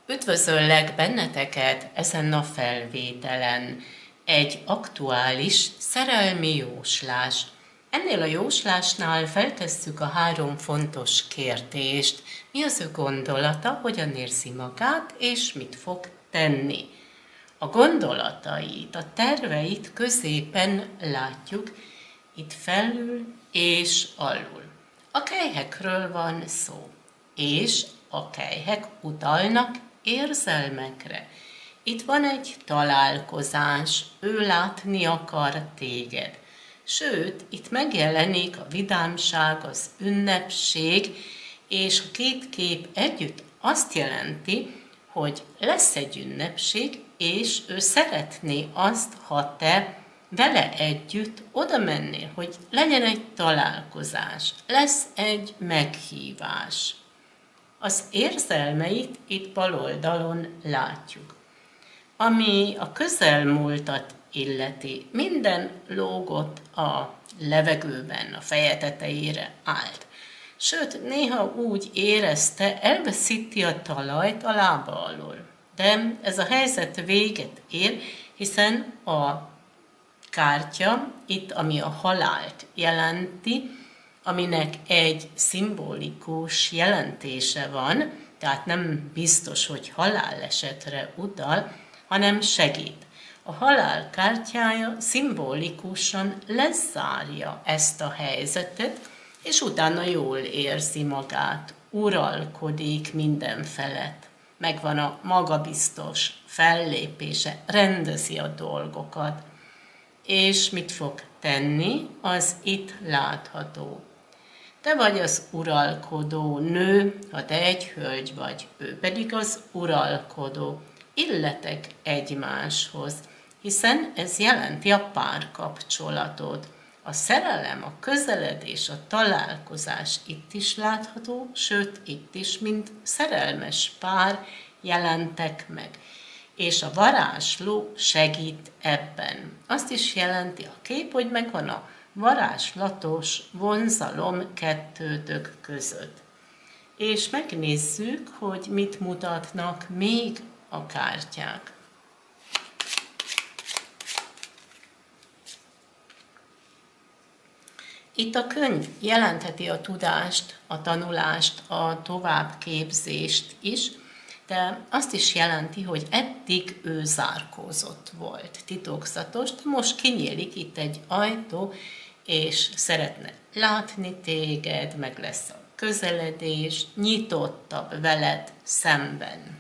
Üdvözöllek benneteket ezen a felvételen. Egy aktuális szerelmi jóslás. Ennél a jóslásnál feltesszük a 3 fontos kérdést. Mi az ő gondolata, hogyan érzi magát, és mit fog tenni. A gondolatait, a terveit középen látjuk, itt felül és alul. A kelyhekről van szó, és a kelyhek utalnak érzelmekre. Itt van egy találkozás, ő látni akar téged. Sőt, itt megjelenik a vidámság, az ünnepség, és a 2 kép együtt azt jelenti, hogy lesz egy ünnepség, és ő szeretné azt, ha te vele együtt oda mennél, hogy legyen egy találkozás, lesz egy meghívás. Az érzelmeit itt bal oldalon látjuk. Ami a közelmúltat illeti, minden lógott a levegőben, a feje tetejére állt. Sőt, néha úgy érezte, elveszíti a talajt a lába alól. De ez a helyzet véget ér, hiszen a kártya, itt ami a halált jelenti, aminek egy szimbolikus jelentése van, tehát nem biztos, hogy halálesetre utal, hanem segít. A halál kártyája szimbolikusan lezárja ezt a helyzetet, és utána jól érzi magát, uralkodik minden felett. Megvan a magabiztos fellépése, rendezi a dolgokat. És mit fog tenni, az itt látható. Te vagy az uralkodó nő, ha te egy hölgy vagy, ő pedig az uralkodó. Illetek egymáshoz, hiszen ez jelenti a párkapcsolatot. A szerelem, a közeledés, a találkozás itt is látható, sőt itt is, mint szerelmes pár jelentek meg. És a varázsló segít ebben. Azt is jelenti a kép, hogy megvan a varázslatos vonzalom kettőtök között. És megnézzük, hogy mit mutatnak még a kártyák. Itt a könyv jelentheti a tudást, a tanulást, a továbbképzést is, de azt is jelenti, hogy eddig ő zárkózott volt, titokzatos, de most kinyílik itt egy ajtó, és szeretne látni téged, meg lesz a közeledés, nyitottabb veled szemben.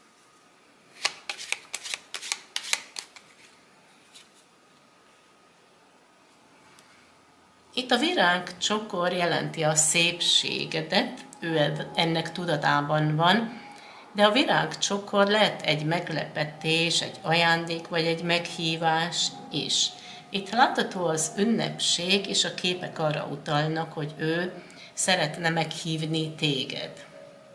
Itt a virágcsokor jelenti a szépségedet, ő ennek tudatában van, de a virágcsokor lehet egy meglepetés, egy ajándék vagy egy meghívás is. Itt látható az ünnepség, és a képek arra utalnak, hogy ő szeretne meghívni téged.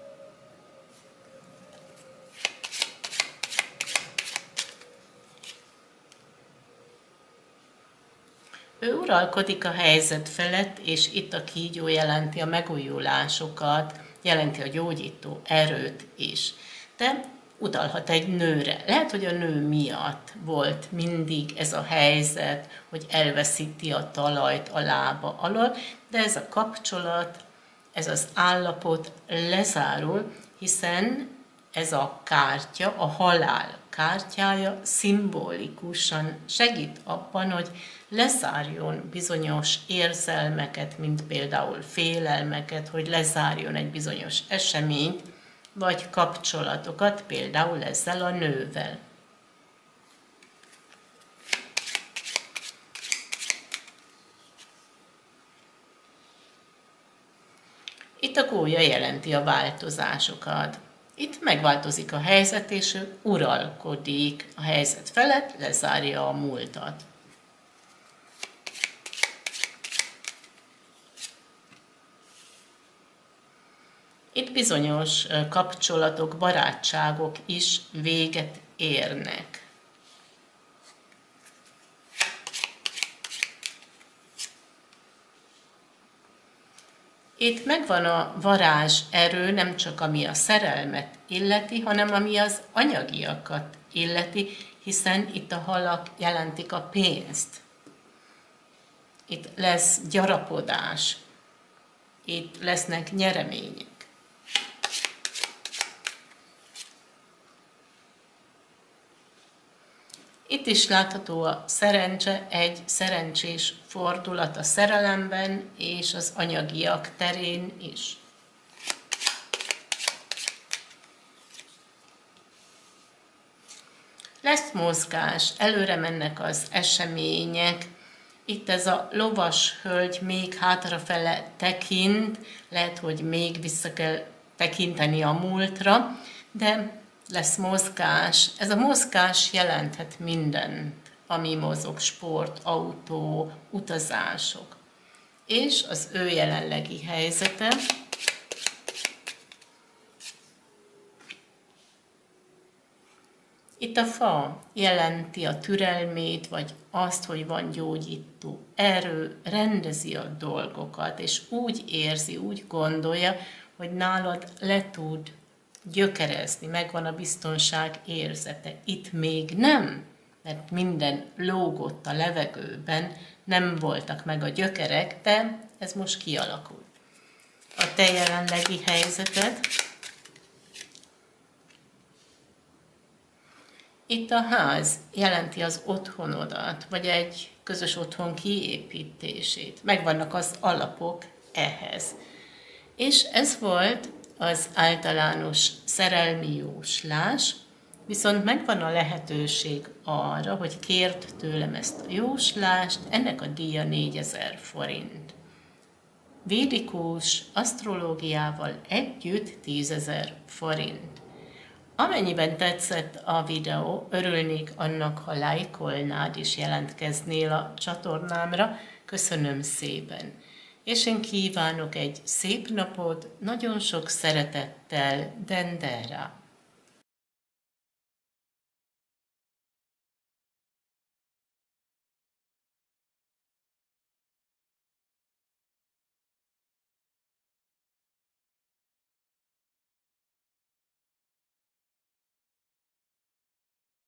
Ő uralkodik a helyzet felett, és itt a kígyó jelenti a megújulásokat, jelenti a gyógyító erőt is. De utalhat egy nőre. Lehet, hogy a nő miatt volt mindig ez a helyzet, hogy elveszíti a talajt a lába alól, de ez a kapcsolat, ez az állapot lezárul, hiszen ez a kártya, a halál kártyája szimbolikusan segít abban, hogy lezárjon bizonyos érzelmeket, mint például félelmeket, hogy lezárjon egy bizonyos eseményt, vagy kapcsolatokat, például ezzel a nővel. Itt a gólya jelenti a változásokat. Itt megváltozik a helyzet, és ő uralkodik a helyzet felett, lezárja a múltat. Itt bizonyos kapcsolatok, barátságok is véget érnek. Itt megvan a varázs erő, nem csak ami a szerelmet illeti, hanem ami az anyagiakat illeti, hiszen itt a halak jelentik a pénzt. Itt lesz gyarapodás, itt lesznek nyeremények. Itt is látható a szerencse, egy szerencsés fordulat a szerelemben és az anyagiak terén is. Lesz mozgás, előre mennek az események. Itt ez a lovas hölgy még hátrafele tekint, lehet, hogy még vissza kell tekinteni a múltra, de lesz mozgás. Ez a mozgás jelenthet mindent, ami mozog, sport, autó, utazások. És az ő jelenlegi helyzete. Itt a fa jelenti a türelmét, vagy azt, hogy van gyógyító erő, rendezi a dolgokat, és úgy érzi, úgy gondolja, hogy nálad le tud gyökerezni, megvan a biztonság érzete. Itt még nem, mert minden lógott a levegőben, nem voltak meg a gyökerek, de ez most kialakult. A te jelenlegi helyzeted. Itt a ház jelenti az otthonodat, vagy egy közös otthon kiépítését. Megvannak az alapok ehhez. És ez volt az általános szerelmi jóslás, viszont megvan a lehetőség arra, hogy kérd tőlem ezt a jóslást, ennek a díja 4000 forint. Védikus asztrológiával együtt 10.000 forint. Amennyiben tetszett a videó, örülnék annak, ha lájkolnád és jelentkeznél a csatornámra. Köszönöm szépen! És én kívánok egy szép napot, nagyon sok szeretettel, Dendera!